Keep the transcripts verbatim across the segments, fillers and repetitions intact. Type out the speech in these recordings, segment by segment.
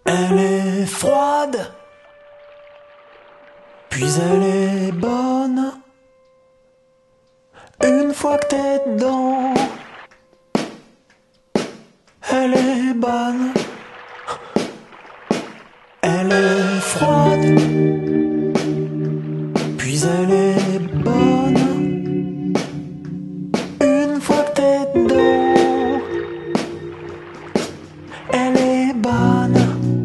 Elle est froide, puis elle est bonne. Une fois que t'es dedans, elle est bonne. Elle est froide, puis elle est bonne. Une fois que t'es dedans, elle est bonne.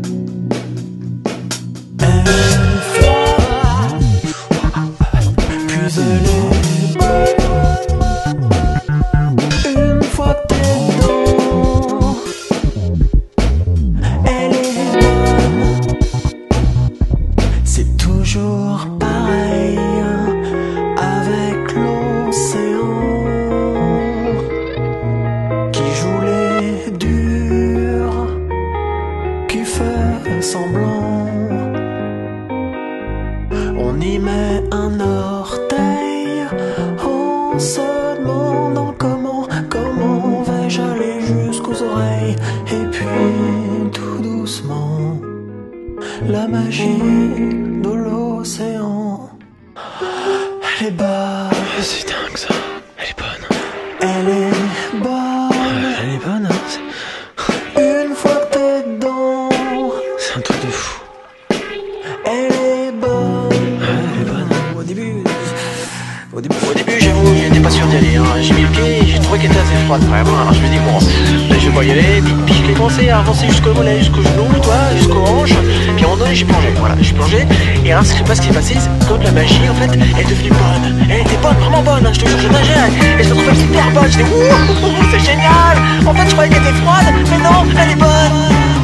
Elle est froide, puis elle est bonne. Une fois que t'es dedans, elle est bonne. C'est toujours pareil avec l'océan qui joue les durs, qui fait semblant. On y met un orteil en se demandant comment, comment vais-je aller jusqu'aux oreilles. Et puis tout doucement, la magie de l'océan, elle est bonne. C'est dingue ça, elle est bonne. Elle est bonne. Elle est bonne, hein. Une fois que t'es dedans, C'est un truc de fou. elle est bonne. Elle est bonne. Au début, Au début, au début j'avoue, j'étais pas sûr d'y aller. Hein. J'ai mis le pied et j'ai trouvé qu'elle était assez froide quand même. Alors je me dis, bon, ben, je vais pas y aller. Puis, puis je l'ai commencé à avancer jusqu'au mollet, jusqu'au genou, toi, jusqu'au hanche. Puis à un moment donné, j'ai plongé. Voilà, j'ai plongé. Et alors, ce que je sais pas ce qui s'est passé, c'est que la magie, en fait, elle est devenue bonne. Elle était bonne, vraiment bonne. Hein. Je te jure, je nageais. Et je la trouvais super bonne. J'étais, ouh, c'est génial. En fait, je croyais qu'elle était froide, mais non, elle est bonne.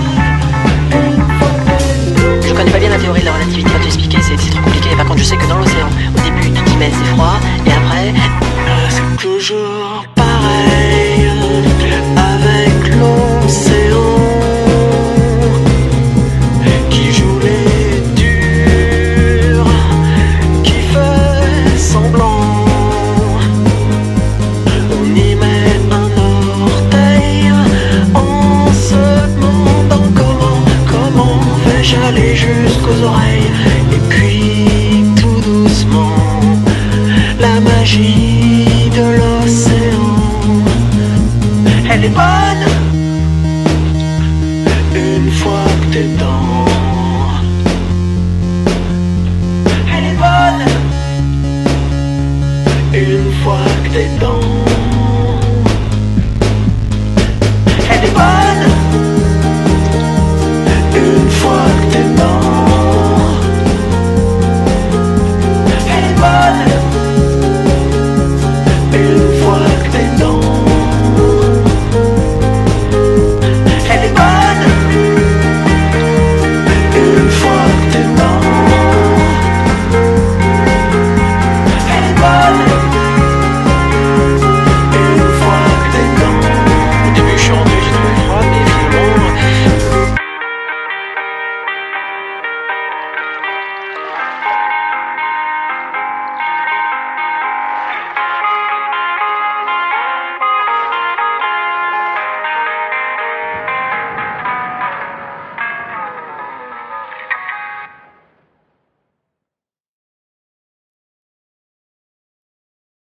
Je connais pas bien la théorie de la relativité à t'expliquer, c'est c'est trop compliqué. Par contre, je sais que dans l'océan, au début, tu t'y mets, c'est froid, et après, Ah, c'est toujours